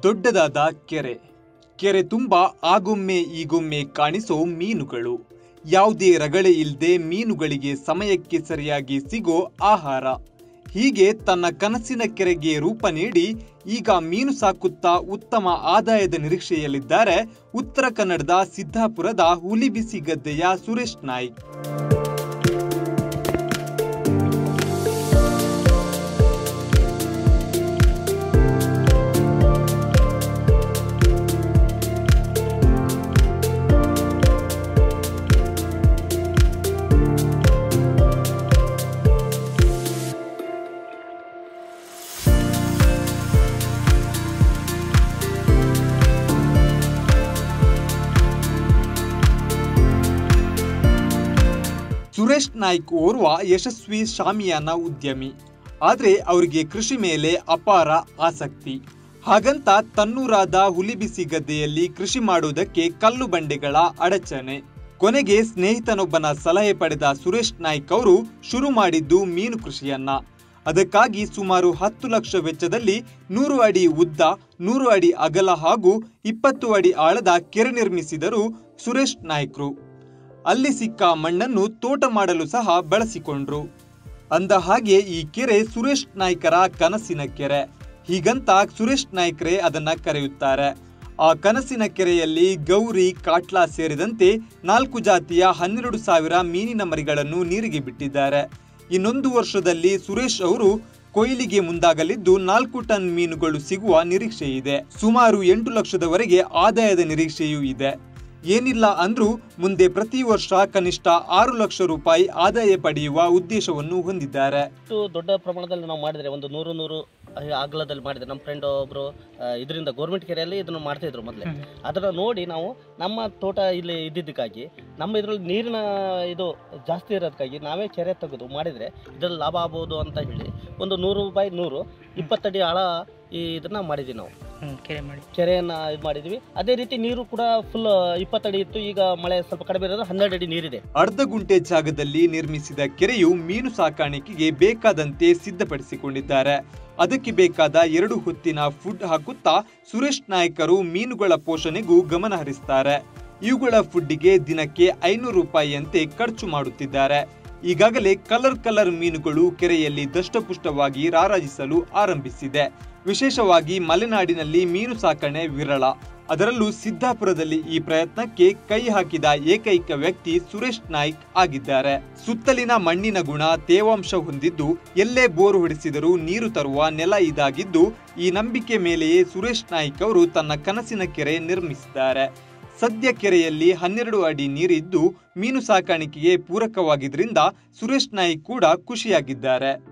ದೊಡ್ಡದಾದ ಕೆರೆ. ಕೆರೆ ತುಂಬ ಆಗೊಮ್ಮೆ ಈಗೊಮ್ಮೆ ಕಾಣಿಸೋ ಮೀನುಗಳು. ಯಾವುದೇ ರಗಳೆ ಇಲ್ಲದೆ ಮೀನುಗಳಿಗೆ ಸಮಯಕ್ಕೆ ಸರಿಯಾಗಿ ಸಿಗೋ ಆಹಾರ. ಹೀಗೆ ತನ್ನ ಕನಸಿನ ಕೆರೆಗೆ ರೂಪ ನೀಡಿ ಈಗ ಮೀನು ಸಾಕುತ್ತಾ ಉತ್ತಮ ಆದಾಯದ ನಿರೀಕ್ಷೆಯಲ್ಲಿದ್ದಾರೆ ಉತ್ತರ ಕನ್ನಡದ ಸಿದ್ದಾಪುರದ ಹುಲಿಬಿಸಿ ಗದ್ದೆಯ ಸುರೇಶ್ ನಾಯ್ಕ್. ಸುರೇಶ್ ನಾಯ್ಕ್ ಓರ್ವ ಯಶಸ್ವಿ ಶಾಮಿಯಾನ ಉದ್ಯಮಿ. ಆದರೆ ಅವರಿಗೆ ಕೃಷಿ ಮೇಲೆ ಅಪಾರ ಆಸಕ್ತಿ. ಹಾಗಂತ ತನ್ನೂರಾದ ಹುಲಿಬಿಸಿ ಗದ್ದೆಯಲ್ಲಿ ಕೃಷಿ ಮಾಡುವುದಕ್ಕೆ ಕಲ್ಲು ಬಂಡೆಗಳ ಅಡಚಣೆ. ಕೊನೆಗೆ ಸ್ನೇಹಿತನೊಬ್ಬನ ಸಲಹೆ ಪಡೆದ ಸುರೇಶ್ ನಾಯ್ಕ್ ಅವರು ಶುರು ಮಾಡಿದ್ದು ಮೀನು ಕೃಷಿಯನ್ನ. ಅದಕ್ಕಾಗಿ ಸುಮಾರು 10 ಲಕ್ಷ ವೆಚ್ಚದಲ್ಲಿ 100 ಅಡಿ ಉದ್ದ, 100 ಅಡಿ ಅಗಲ ಹಾಗೂ 20 ಅಡಿ ಆಳದ ಕೆರೆ ನಿರ್ಮಿಸಿದರು ಸುರೇಶ್ ನಾಯ್ಕರು. ಅಲ್ಲಿ ಸಿಕ್ಕ ಮಣ್ಣನ್ನು ತೋಟ ಮಾಡಲು ಸಹ ಬಳಸಿಕೊಂಡ್ರು. ಅಂದ ಹಾಗೆ ಈ ಕೆರೆ ಸುರೇಶ್ ನಾಯ್ಕರ ಕನಸಿನ ಕೆರೆ. ಹೀಗಂತ ಸುರೇಶ್ ನಾಯ್ಕರೇ ಅದನ್ನ ಕರೆಯುತ್ತಾರೆ. ಆ ಕನಸಿನ ಕೆರೆಯಲ್ಲಿ ಗೌರಿ, ಕಾಟ್ಲಾ ಸೇರಿದಂತೆ 4 ಜಾತಿಯ 12,000 ಮೀನಿನ ಮರಿಗಳನ್ನು ನೀರಿಗೆ ಬಿಟ್ಟಿದ್ದಾರೆ. ಇನ್ನೊಂದು ವರ್ಷದಲ್ಲಿ ಸುರೇಶ್ ಅವರು ಕೊಯ್ಲಿಗೆ ಮುಂದಾಗಲಿದ್ದು 4 ಟನ್ ಮೀನುಗಳು ಸಿಗುವ ನಿರೀಕ್ಷೆ ಇದೆ. ಸುಮಾರು 8 ಲಕ್ಷದವರೆಗೆ ಆದಾಯದ ನಿರೀಕ್ಷೆಯೂ ಇದೆ. ಏನಿಲ್ಲ ಅಂದ್ರೂ ಮುಂದೆ ಪ್ರತಿ ವರ್ಷ ಕನಿಷ್ಠ 6 ಲಕ್ಷ ರೂಪಾಯಿ ಆದಾಯ ಪಡೆಯುವ ಉದ್ದೇಶವನ್ನು ಹೊಂದಿದ್ದಾರೆ. ದೊಡ್ಡ ಪ್ರಮಾಣದಲ್ಲಿ ನಾವು ಮಾಡಿದ್ರೆ ಒಂದು 100 ಅಗಲದಲ್ಲಿ ಮಾಡಿದ್ರೆ ನಮ್ಮ ಫ್ರೆಂಡ್ ಒಬ್ರು ಇದರಿಂದ ಗೌರ್ಮೆಂಟ್ ಕೆರೆಯಲ್ಲಿ ಇದನ್ನು ಮಾಡ್ತಾ ಇದ್ರು ಮೊದಲೇ. ಅದನ್ನ ನೋಡಿ ನಾವು ನಮ್ಮ ತೋಟ ಇಲ್ಲಿ ಇದ್ದಿದ್ದಕ್ಕಾಗಿ ನಮ್ಮ ಇದರಲ್ಲಿ ನೀರಿನ ಇದು ಜಾಸ್ತಿ ಇರೋದಕ್ಕಾಗಿ ನಾವೇ ಕೆರೆ ತೆಗೆದು ಮಾಡಿದ್ರೆ ಇದರಲ್ಲಿ ಲಾಭ ಆಗ್ಬೋದು ಅಂತ ಹೇಳಿ ಒಂದು 100 ಬೈ 100 20 ಅಡಿ ಆಳ ಇದನ್ನ ಮಾಡಿದ್ವಿ ನಾವು. ಕೆರೆಯನ್ನ ಇದು ಮಾಡಿದ್ವಿ. ಅದೇ ರೀತಿ ನೀರು ಕೂಡ ಫುಲ್ 20 ಅಡಿ ಇತ್ತು. ಈಗ ಮಳೆ ಸ್ವಲ್ಪ ಕಡಿಮೆ ಇರೋದು 12 ಅಡಿ ನೀರಿದೆ. ಅರ್ಧ ಗುಂಟೆ ಜಾಗದಲ್ಲಿ ನಿರ್ಮಿಸಿದ ಕೆರೆಯು ಮೀನು ಸಾಕಾಣಿಕೆಗೆ ಬೇಕಾದಂತೆ ಸಿದ್ಧಪಡಿಸಿಕೊಂಡಿದ್ದಾರೆ. ಅದಕ್ಕೆ ಬೇಕಾದ 2 ಹೊತ್ತಿನ ಫುಡ್ ಹಾಕುತ್ತಾ ಸುರೇಶ್ ನಾಯ್ಕರು ಮೀನುಗಳ ಪೋಷಣೆಗೂ ಗಮನ ಹರಿಸ್ತಾರೆ. ಇವುಗಳ ಫುಡ್ಡಿಗೆ ದಿನಕ್ಕೆ 500 ರೂಪಾಯಿಯಂತೆ ಖರ್ಚು ಮಾಡುತ್ತಿದ್ದಾರೆ. ಈಗಾಗಲೇ ಕಲರ್ ಮೀನುಗಳು ಕೆರೆಯಲ್ಲಿ ದಷ್ಟಪುಷ್ಟವಾಗಿ ರಾರಾಜಿಸಲು ಆರಂಭಿಸಿದೆ. ವಿಶೇಷವಾಗಿ ಮಲೆನಾಡಿನಲ್ಲಿ ಮೀನು ಸಾಕಣೆ ವಿರಳ. ಅದರಲ್ಲೂ ಸಿದ್ದಾಪುರದಲ್ಲಿ ಈ ಪ್ರಯತ್ನಕ್ಕೆ ಕೈ ಹಾಕಿದ ಏಕೈಕ ವ್ಯಕ್ತಿ ಸುರೇಶ್ ನಾಯ್ಕ್ ಆಗಿದ್ದಾರೆ. ಸುತ್ತಲಿನ ಮಣ್ಣಿನ ಗುಣ ತೇವಾಂಶ ಹೊಂದಿದ್ದು ಎಲ್ಲೇ ಬೋರು ಹೊಡೆಸಿದರೂ ನೀರು ತರುವ ನೆಲ ಇದಾಗಿದ್ದು ಈ ನಂಬಿಕೆ ಮೇಲೆಯೇ ಸುರೇಶ್ ನಾಯ್ಕ್ ಅವರು ತನ್ನ ಕನಸಿನ ಕೆರೆ ನಿರ್ಮಿಸಿದ್ದಾರೆ. ಸದ್ಯ ಕೆರೆಯಲ್ಲಿ 12 ಅಡಿ ನೀರಿದ್ದು ಮೀನು ಸಾಕಾಣಿಕೆಗೆ ಪೂರಕವಾಗಿದ್ದರಿಂದ ಸುರೇಶ್ ನಾಯ್ಕ್ ಕೂಡ ಖುಷಿಯಾಗಿದ್ದಾರೆ.